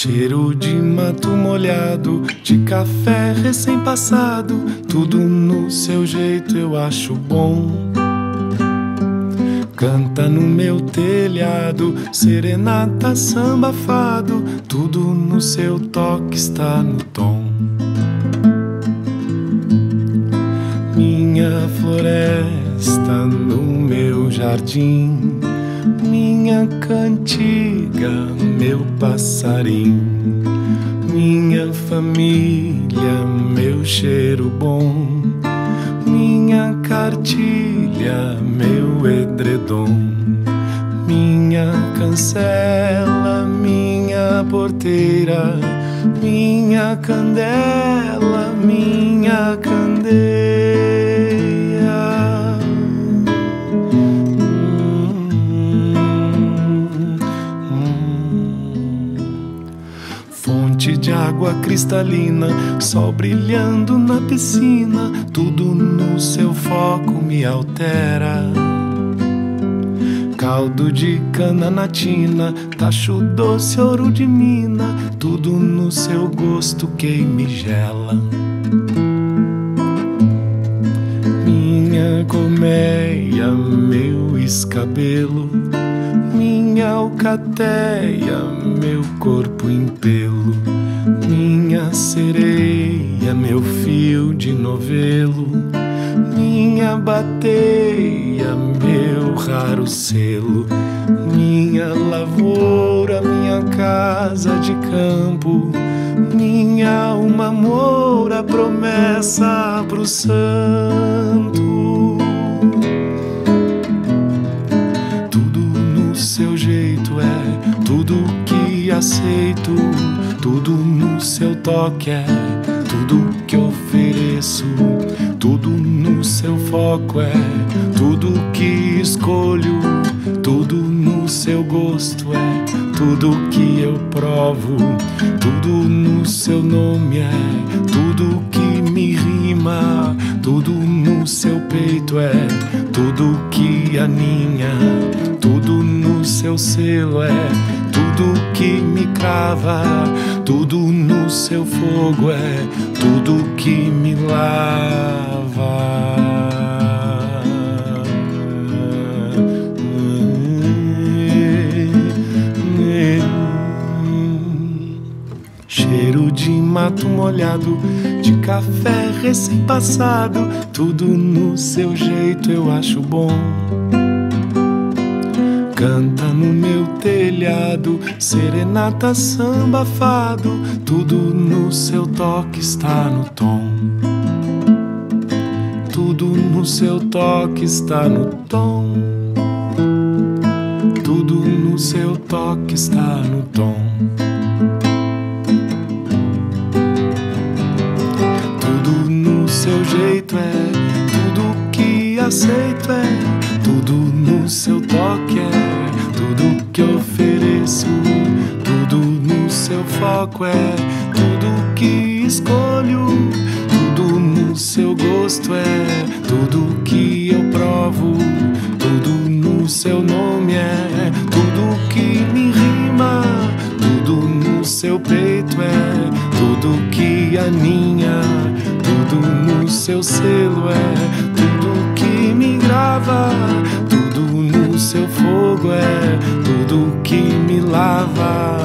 Cheiro de mato molhado, de café recém-passado, tudo no seu jeito eu acho bom. Canta no meu telhado, serenata, samba, fado, tudo no seu toque está no tom. Minha floresta no meu jardim, minha cantiga, meu passarim, minha família, meu cheiro bom, minha cartilha, meu edredom, minha cancela, minha porteira, minha candela, minha candeia. Fonte de água cristalina, sol brilhando na piscina, tudo no seu foco me altera. Caldo de cana natina, tacho doce, ouro de mina, tudo no seu gosto queima e gela. Minha colmeia, meu escabelo, minha alcateia, meu corpo em pelo, minha sereia, meu fio de novelo, minha bateia, meu raro selo, minha lavoura, minha casa de campo, minha alma moura, promessa pro santo. Tudo no seu jeito é tudo que aceito, tudo no seu toque é tudo que ofereço, tudo no seu foco é tudo que escolho, tudo no seu gosto é tudo que eu provo, tudo no seu nome é tudo que me rima, tudo no seu peito é tudo que aninha, tudo no seu selo é tudo que me crava, tudo no seu fogo é tudo que me lava. Cheiro de mato molhado, de café recém-passado, tudo no seu jeito eu acho bom. Canta no meu telhado, serenata, samba, fado, tudo no seu toque está no tom. Tudo no seu toque está no tom. Tudo no seu toque está no tom. Tudo no seu jeito é tudo que aceito, é tudo no seu toque é tudo que ofereço, tudo no seu foco é tudo que escolho, tudo no seu gosto é tudo que eu provo, tudo no seu nome é tudo que me rima, tudo no seu peito é tudo que aninha, tudo no seu selo é tudo que me grava, tudo no seu fogo é tudo que me lava.